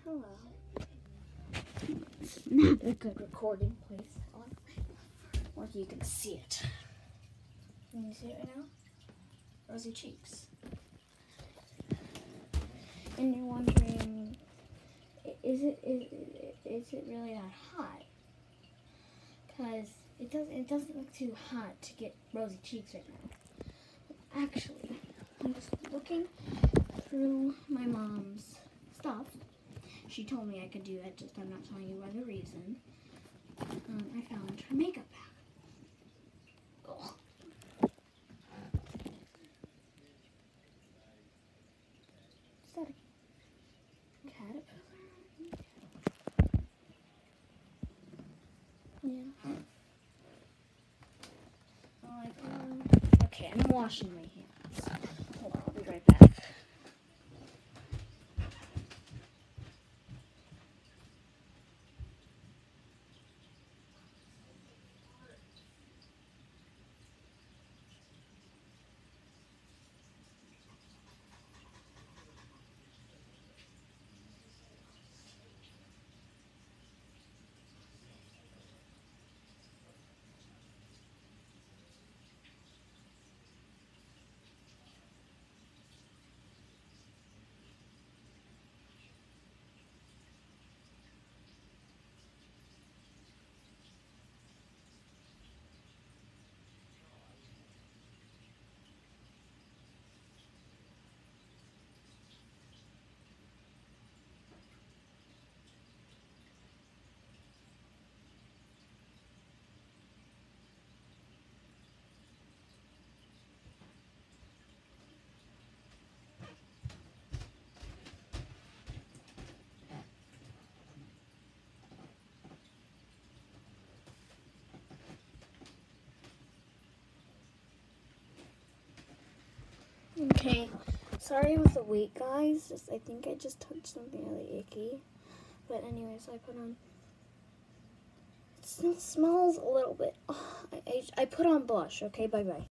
Hello. It's not a good recording place. Or you can see it. Can you see it right now? Rosy cheeks. And you're wondering, is it really that hot? Because it doesn't look too hot to get rosy cheeks right now. But actually, I was looking through my mom's stuff. She told me I could do that, just I'm not telling you by the reason. I found her makeup bag. Ugh. Is that a caterpillar? Yeah. Okay, I'm washing my hands. Hold on, I'll be right back. Okay, sorry with the wait, guys. I think I just touched something really icky. But anyways, I put on. It still smells a little bit. Oh, I put on blush. Okay, bye bye.